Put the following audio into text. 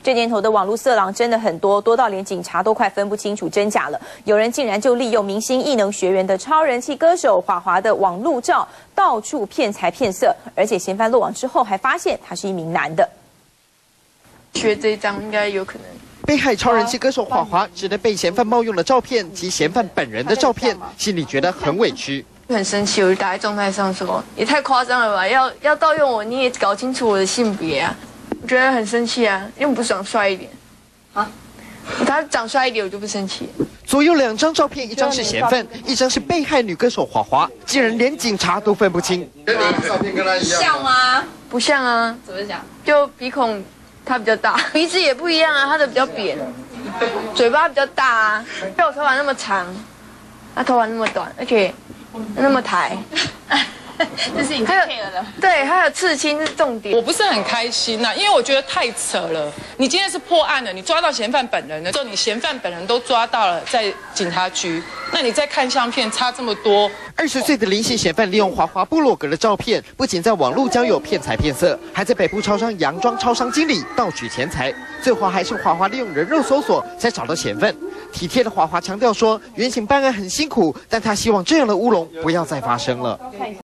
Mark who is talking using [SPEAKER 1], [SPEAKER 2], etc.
[SPEAKER 1] 这年头的网络色狼真的很多，多到连警察都快分不清楚真假了。有人竟然就利用明星艺能学员的超人气歌手华华的网路照，到处骗财骗色，而且嫌犯落网之后还发现他是一名男的。
[SPEAKER 2] 学这一张应该有可能。
[SPEAKER 3] 被害超人气歌手华华只能被嫌犯冒用的照片及嫌犯本人的照片，心里觉得很委屈，
[SPEAKER 2] 很生气。我就打在状态上说：“也太夸张了吧！要盗用我，你也搞清楚我的性别啊！”我觉得很生气啊，因为我不是长帅一点啊，他长帅一点我就不生气。
[SPEAKER 3] 左右2张照片，一张是嫌犯，一张是被害女歌手华华，竟然连警察都分不清。
[SPEAKER 4] 跟你照片跟他一样
[SPEAKER 2] 像吗？不像啊，
[SPEAKER 5] 怎么讲？
[SPEAKER 2] 就鼻孔。 他比较大，鼻子也不一样啊，他的比较扁，嘴巴比较大啊，没有头发那么长，他头发那么短，而且那么抬，
[SPEAKER 5] 这是已经配了的。
[SPEAKER 2] 对，还有刺青是重点。
[SPEAKER 6] 我不是很开心呐，因为我觉得太扯了。你今天是破案了，你抓到嫌犯本人了，之后你嫌犯本人都抓到了，在警察局，那你再看相片差这么多。
[SPEAKER 3] 20岁的林姓嫌犯利用华华部落格的照片，不仅在网络交友骗财骗色，还在北部超商佯装超商经理盗取钱财。最后还是华华利用人肉搜索才找到嫌犯。体贴的华华强调说，原警办案很辛苦，但他希望这样的乌龙不要再发生了。